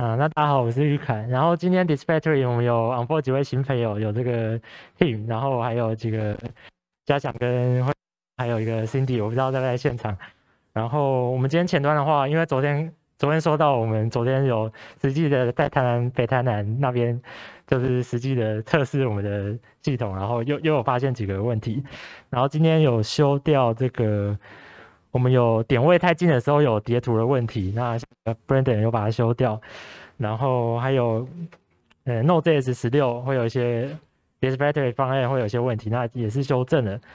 那大家好，我是玉凯。然后今天 Dispatchery 我们有 onboard 几位新朋友，有这个 Team，然后还有几个嘉祥跟还有一个 Cindy，我不知道在不在现场。然后我们今天前端的话，因为昨天说到我们昨天有实际的在台南北台南那边，就是实际的测试我们的系统，然后又有发现几个问题，然后今天有修掉这个。我们有点位太近的时候有叠图的问题，那Brandon 有把它修掉，然后还有Node.js 16会有一些 Dispatchery 方案会有一些问题，那也是修正了。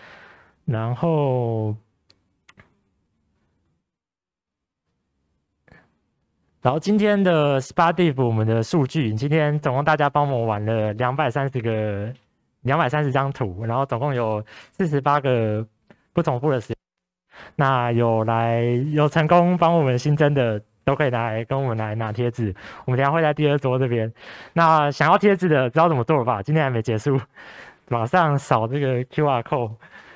然后今天的 SpotDiff 我们的数据，今天总共大家帮我玩了230张图，然后总共有48个不重复的时。那有成功帮我们新增的，都可以来跟我们来拿贴纸。我们等下会在第二桌这边。那想要贴纸的，知道怎么做吧？今天还没结束，马上扫这个 QR code。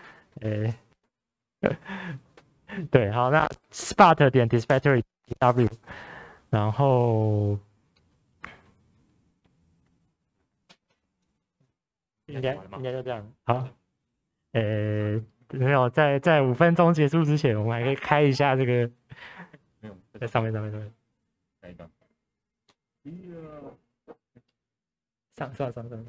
对，好，那 spot 点 dispatchery w， 然后应该就这样。好，没有，在5分钟结束之前，我们还可以开一下这个。没有，在上面。哪一个？上。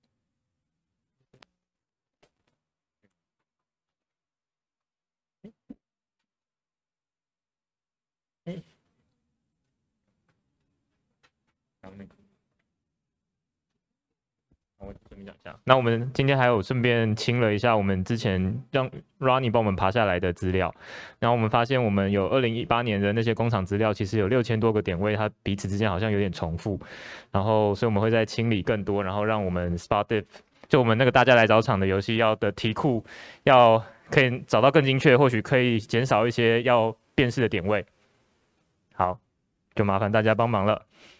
我顺便讲一下，那我们今天还有顺便清了一下我们之前让 Ronnie 帮我们爬下来的资料，然后我们发现我们有2018年的那些工厂资料，其实有6000多个点位，它彼此之间好像有点重复，然后所以我们会再清理更多，然后让我们 SpotDiff 就我们那个大家来找场的游戏要的题库要可以找到更精确，或许可以减少一些要辨识的点位。好，就麻烦大家帮忙了。